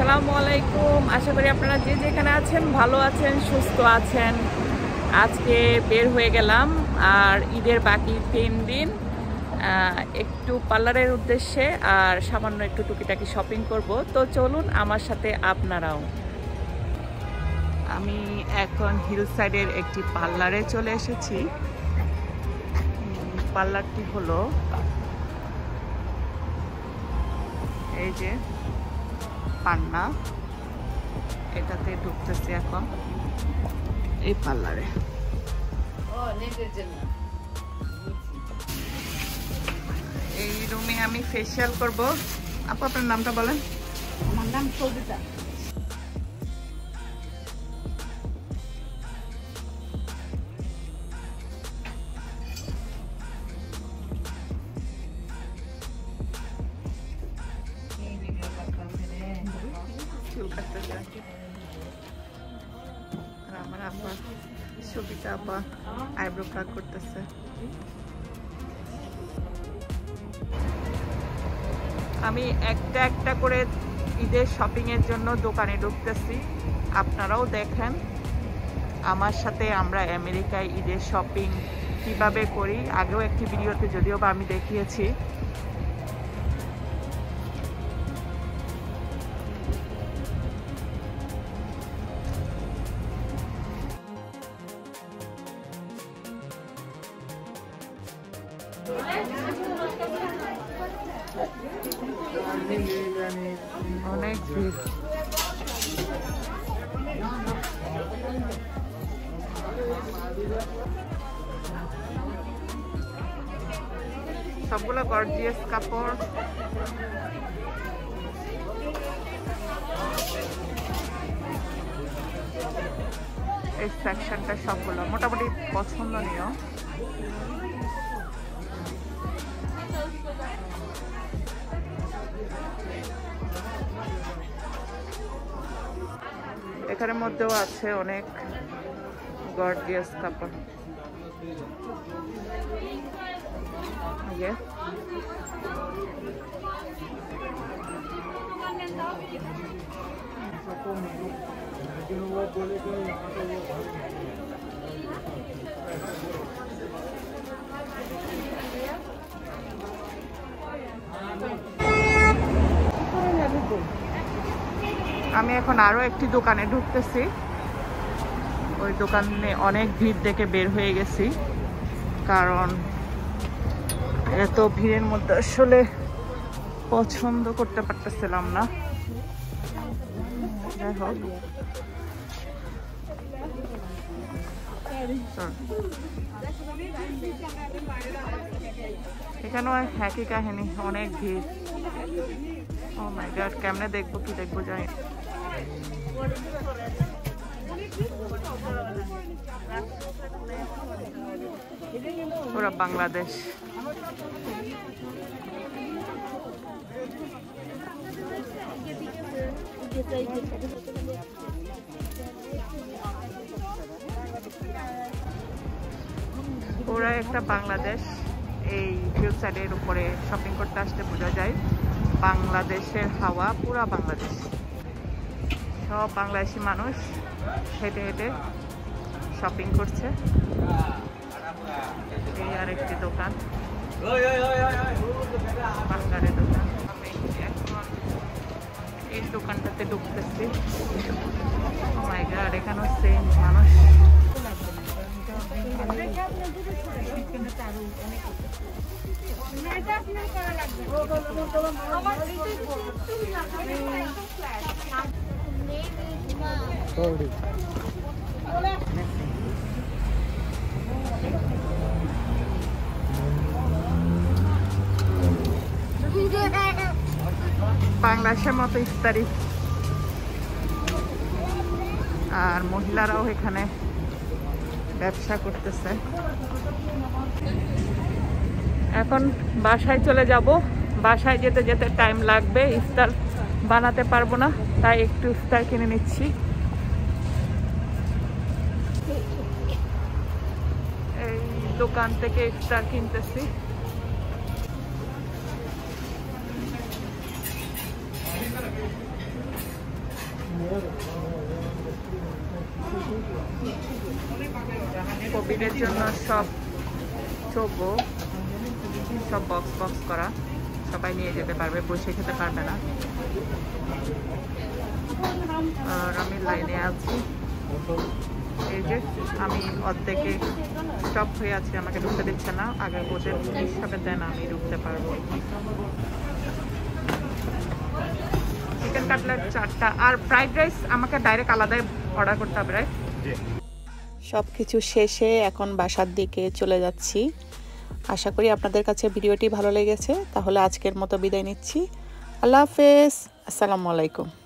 আসসালামু আলাইকুম। আশা করি আপনারা যে যেখানে আছেন ভালো আছেন, সুস্থ আছেন। আজকে বের হয়ে গেলাম আর ঈদের বাকি 3 দিন একটু পার্লারের উদ্দেশ্যে আর সামান্য একটু টুকিটাকি শপিং করব। তো চলুন আমার সাথে আপনারাও। আমি এখন হিল সাইডের একটি পার্লারে চলে এসেছি। পার্লারটি হলো এই যে পান্না, এটাতে ঢুকতেছি এখন এই পার্লারে। এই রুমে আমি ফেসিয়াল করব। আপু আপনার নামটা বলেন। আমার নাম সবিতা। আমার আপা সবিতা আপা আইব্রো প্লাগ করতেছে। আমি একটা একটা করে ঈদের শপিং এর জন্য দোকানে ঢুকতেছি, আপনারাও দেখেন আমার সাথে। আমরা আমেরিকায় ঈদের শপিং কিভাবে করি আগেও একটি ভিডিওতে যদিও বা আমি দেখিয়েছি। অনেক ভিড়। সবগুলো গর্জিয়াস কাপড়। এই সেকশনটা সবগুলো মোটামুটি পছন্দনীয়। এখানের মধ্যেও আছে অনেক গর্জিয়াস কাপড়। আমি এখন আরো একটি দোকানে ঢুকতেছি। ওই দোকানে অনেক ভিড় দেখে বের হয়ে গেছি, কারণ এত ভিড়ের মধ্যে আসলে পছন্দ করতে পারতেছিলাম না। যাই হোক, এখানেও একই কাহিনী, অনেক ভিড়। ও মাই গড, কেমনে দেখবো কি দেখবো জানি। ওরা বাংলাদেশ। ওরা একটা বাংলাদেশ। এই হিল সাইডের উপরে শপিং করতে আসতে বোঝা যায় বাংলাদেশের হাওয়া, পুরা বাংলাদেশ। সব বাংলাদেশি মানুষ হেঁটে হেঁটে শপিং করছে। এই আর একটি দোকান, বাংলার দোকান। আমি এখন এই দোকানটাতে ঢুকতেছি। ও মাই গড, এখানেও সেম মানুষ। বাংলাদেশের মতো ইফতারি। আর মহিলারাও এখানে ব্যবসা করতেছে। এখন বাসায় চলে যাব। বাসায় যেতে যেতে টাইম লাগবে, ইফতার বানাতে পারবো না, তাই একটু ইফতার কিনে নিচ্ছি। এই দোকান থেকে ইফতার কিনতেছি। ঈদের জন্য সব চোখো সব বক্স বক্স করা, সবাই নিয়ে যেতে পারবে, বসে খেতে পারবে না। আর আমি লাইনে আছি, এই যে আমি অর্ধেকে স্টপ হয়ে আছি, আমাকে ঢুকতে দিচ্ছে না। আগে ওদের হিসাবে দেন আমি ঢুকতে পারবো। চিকেন কাটলেট 4টা আর ফ্রাইড রাইস আমাকে ডাইরেক্ট আলাদাই অর্ডার করতে হবে, রাইট? সব কিছু শেষে এখন বাসার দিকে চলে যাচ্ছি। আশা করি আপনাদের কাছে ভিডিওটি ভালো লেগেছে। তাহলে আজকের মতো বিদায় নিচ্ছি। আল্লাহ হাফেজ, আসসালামু আলাইকুম।